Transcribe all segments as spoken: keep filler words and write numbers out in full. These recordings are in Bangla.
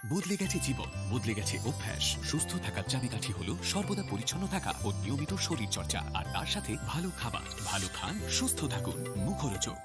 বদলে গেছে জীবন, বদলে গেছে অভ্যাস। সুস্থ থাকার চাবিকাঠি হলো সর্বদা পরিচ্ছন্ন থাকা ও নিয়মিত শরীর চর্চা, আর তার সাথে ভালো খাবার। ভালো খান, সুস্থ থাকুন। মুখরোচক।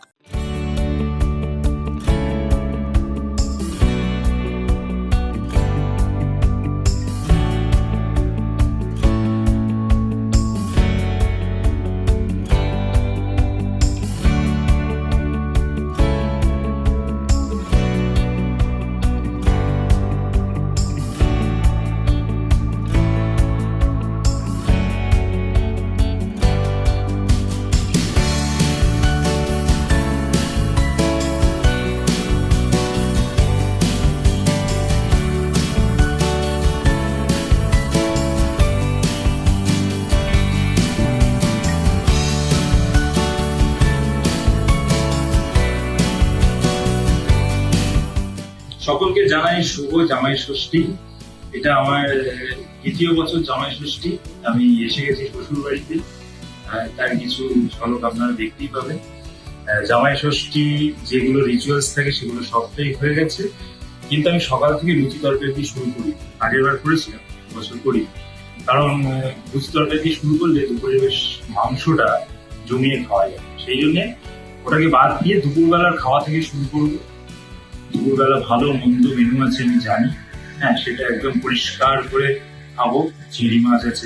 সকলকে জানাই শুভ জামাই ষষ্ঠী। এটা আমার দ্বিতীয় বছর জামাই ষষ্ঠী। আমি এসে গেছি শ্বশুর বাড়িতে, তার কিছু ঝলক আপনারা দেখতেই পাবেন। জামাই ষষ্ঠী যেগুলো রিচুয়ালস থাকে সেগুলো সবটাই হয়ে গেছে, কিন্তু আমি সকাল থেকে লুচি তরকারি দিয়ে শুরু করি। আগের বার করেছিলাম, বছর করি, কারণ লুচি তরকারি দিয়ে শুরু করলে দুপুরে বেশ মাংসটা জমিয়ে খাওয়া যায়। সেই জন্য ওটাকে বাদ দিয়ে দুপুরবেলার খাওয়া থেকে শুরু করবো। দুপুরবেলা ভালো মন্দ মেনু আছে আমি জানি, হ্যাঁ, সেটা একদম পরিষ্কার করে খাবো। চিংড়ি মাছ আছে,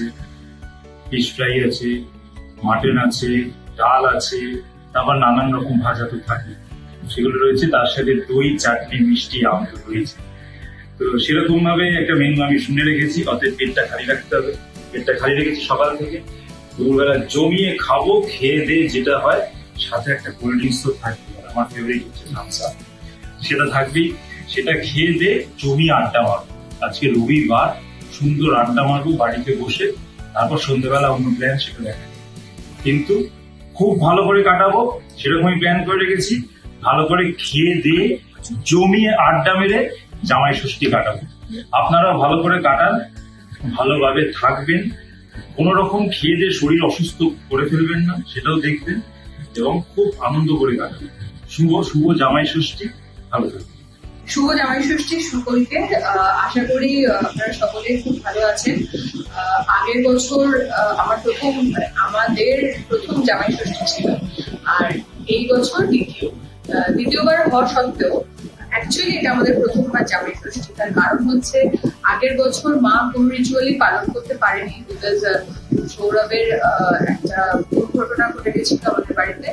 ফিশ ফ্রাই আছে, মাটন আছে, ডাল আছে, তারপর নানান রকম ভাজা তো থাকে, সেগুলো রয়েছে। তার সাথে দই, চাটনি, মিষ্টি, আম তো রয়েছে। তো সেরকম ভাবে একটা মেনু আমি শুনে রেখেছি। অতএব পেটটা খালি রাখতে হবে। পেটটা খালি রেখেছি সকাল থেকে। দুপুরবেলা জমিয়ে খাবো। খেয়ে দিয়ে যেটা হয়, সাথে একটা কোল্ড ড্রিঙ্কস তো থাকবে। আমার ফেভারিট হচ্ছে থামস আপ, সেটা থাকবেই। সেটা খেয়ে দিয়ে জমি আড্ডা মারবো। আজকে রবিবার, সুন্দর আড্ডা মারবো বাড়িতে বসে। তারপর সন্ধ্যেবেলা অন্য প্ল্যান, সেটা দেখা যাবে। কিন্তু খুব ভালো করে কাটাবো, সেরকমই প্ল্যান করে রেখেছি। ভালো করে খেয়ে দিয়ে জমিয়ে আড্ডা মেরে জামাই ষষ্ঠী কাটাবো। আপনারাও ভালো করে কাটান, ভালোভাবে থাকবেন। কোন রকম খেয়ে দিয়ে শরীর অসুস্থ করে ফেলবেন না, সেটাও দেখবেন, এবং খুব আনন্দ করে কাটাবেন। শুভ শুভ জামাই ষষ্ঠী। ভালো থাকবেন। শুভ জামাই ষষ্ঠী সকলকে। আশা করি আপনারা সকলে খুব ভালো আছেন। আগের বছর আমার প্রথম আমাদের প্রথম জামাই ষষ্ঠী ছিল, আর এই বছর দ্বিতীয় দ্বিতীয়বার হওয়া সত্ত্বেও অ্যাকচুয়ালি এটা আমাদের প্রথমবার জামাই ষষ্ঠী। তার কারণ হচ্ছে আগের বছর মা কোনো রিচুয়ালি পালন করতে পারেনি, বিকজ সৌরভের একটা দুর্ঘটনা ঘটে গেছিল আমাদের বাড়িতে।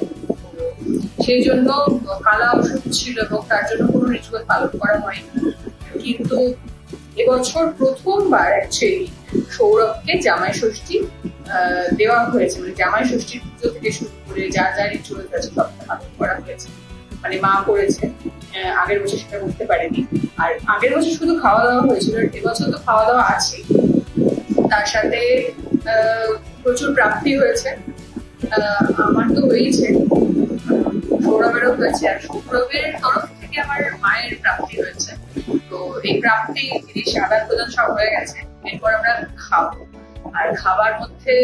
সেই জন্য কালা ওষুধ ছিল এবং তার জন্য কোনো রিচুয়াল পালন করা হয়নি। কিন্তু এবছর প্রথমবার অ্যাকচুয়ালি সৌরভকে জামাই ষষ্ঠী দেওয়া হয়েছে, মানে জামাই ষষ্ঠীর পুজো থেকে শুরু করে যা যা রিচুয়াল আছে সবটা পালন করা হয়েছে, মানে মা করেছে। আগের বছর সেটা করতে পারেনি। আর আগের বছর শুধু খাওয়া দাওয়া হয়েছিল, এবছর তো খাওয়া দাওয়া আছে, তার সাথে প্রচুর প্রাপ্তি হয়েছে। আমার তো হয়েছে, সৌরভেরও হয়েছে, আর সৌরভের তরফ থেকে আমার মায়ের প্রাপ্তি হয়েছে। তো এই প্রাপ্তি জিনিস আদান প্রদান সব হয়ে গেছে। এরপর আমরা খাবো। আর খাবার মধ্যে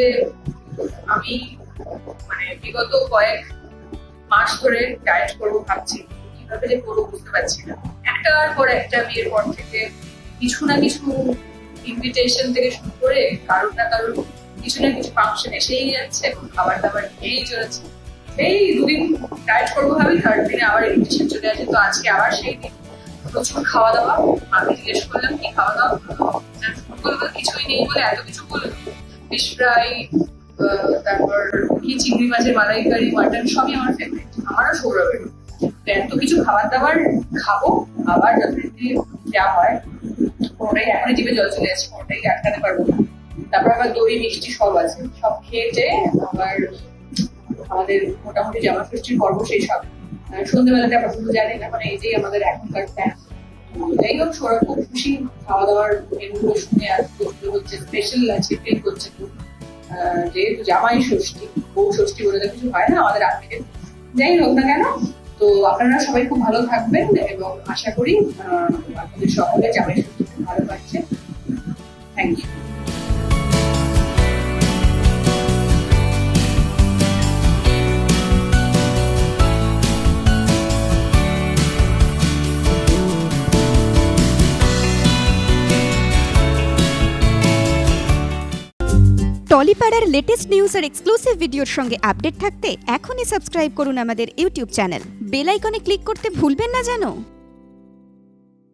আমি মানে বিগত কয়েক মাস ধরে ডায়েট করবো ভাবছি, কিভাবে যে করবো বুঝতে পারছি না। একটার পর একটা বিয়ের পর থেকে কিছু না কিছু ইনভিটেশন থেকে শুরু করে কারোর না কারোর কিছু না কিছু ফাংশন এসেই যাচ্ছে, এবং খাবার দাবার খেয়েই চলেছে। এই দুদিন ডায়েট করবো ভাবি, থার্ড দিনে আবার ইনভিটেশন চলে আসে। তো আজকে আবার সেই দিন প্রচুর খাওয়া দাওয়া। আমি জিজ্ঞেস করলাম কি খাওয়া দাওয়া, কিছুই নেই বলে এত কিছু বললো। ফিশ ফ্রাই, তারপর কি চিংড়ি মাছের মালাইকারি, মাটন, সবই আমার ফেভারিট, আমারও সৌরভের। এত কিছু খাবার দাবার খাবো, আবার যথারীতি যা হয় কোনোটাই এখনই জিভে জল চলে আসছে, কোনোটাই আটকাতে পারবো না। তারপর আবার দই মিষ্টি সব আছে, সব খেয়েছে। আবার আমাদের মোটামুটি জামা ষষ্ঠীর পর্ব সেই সব সন্ধ্যেবেলাতে আমরা শুধু জানি না, মানে এই যে আমাদের এখনকার প্ল্যান। যাই হোক, সৌরভ খুব খুশি খাওয়া দাওয়ার মেনুগুলো শুনে। আর হচ্ছে স্পেশাল আছে, ফিল করছে খুব, যেহেতু জামাই ষষ্ঠী, বউ ষষ্ঠী বলে তো কিছু হয় না আমাদের আত্মীয়। যাই হোক না কেন, তো আপনারা সবাই খুব ভালো থাকবেন, এবং আশা করি আপনাদের সকলে জামাই ষষ্ঠী ভালো পাচ্ছে। Thank you. টলিপাড়ার লেটেস্ট নিউজ আর এক্সক্লুসিভ ভিডিওর সঙ্গে আপডেট থাকতে এখনই সাবস্ক্রাইব করুন আমাদের ইউটিউব চ্যানেল। বেল আইকনে ক্লিক করতে ভুলবেন না যেন।